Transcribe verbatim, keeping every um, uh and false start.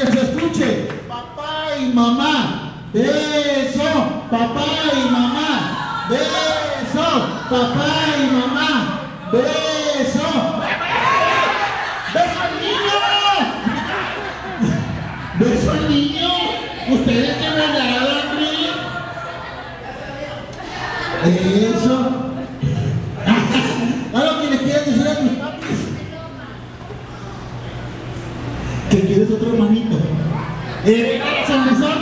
que se escuche. Papá y mamá. Beso. Papá y mamá. Beso. Papá y mamá. Beso. ¡Beso al niño! ¡Beso al niño! ¿Ustedes que me regalan a mí? Eso. ¿Algo que les quieras decir a tus papis? ¿Que quieres otro hermanito? Eh, San Besón.